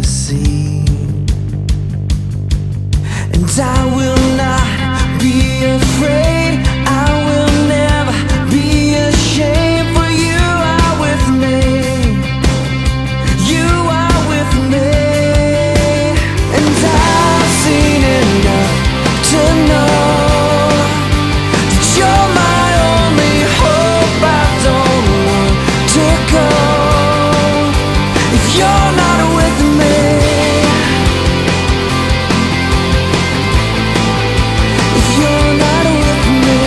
sea. And I will not be afraid, I will never be ashamed, for you are with me, you are with me. And I've seen enough to know that you're my only hope. I don't want to go if you're not with me. If you're not with me.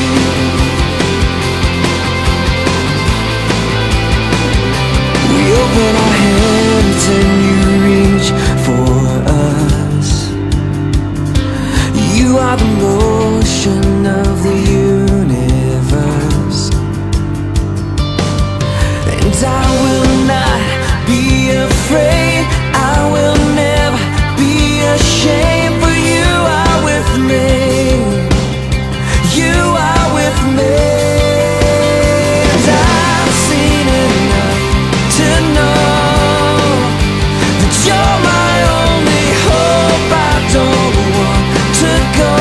We open our hands and you reach for us. You are the motion of the universe. And I will not be afraid, I will never be ashamed, for you are with me, you are with me. And I've seen enough to know that you're my only hope. I don't want to go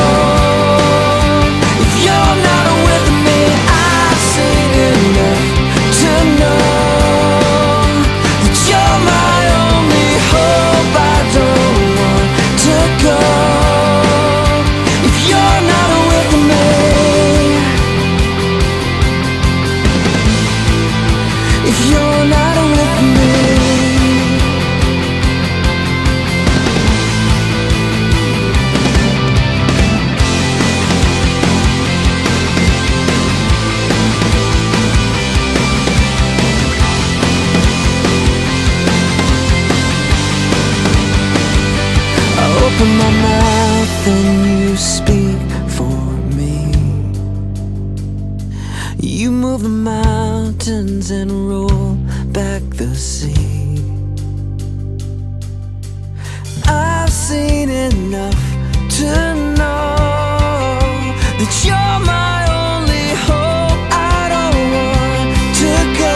if you're not with me. I've seen enough to know that you're my only hope. I don't want to go if you're not with me. If you're not with me. I open my mouth and you speak for me. You move the mountains and roll back the sea. I've seen enough to know that you're my only hope. I don't want to go.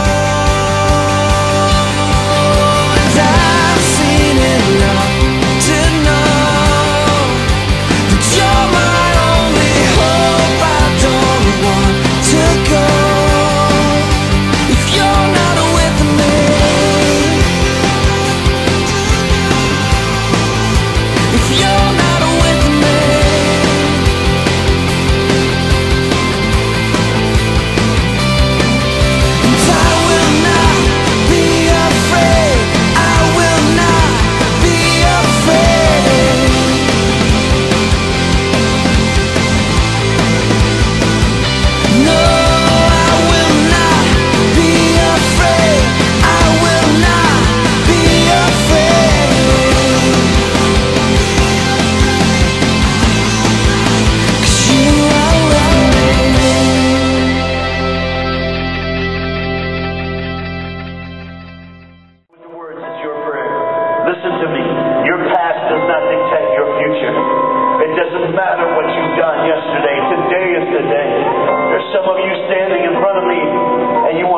And I've seen enough to know that you're my only hope. I don't want to go if you're not with me. If you're not with me. And I will not be afraid, I will not be afraid. No, I will not be afraid, I will not be afraid. 'Cause you are with me. The words is your prayer. Listen to me. Your past does not dictate your future. It doesn't matter what you've done yesterday. Today is the day. There's some of you standing in front of me and you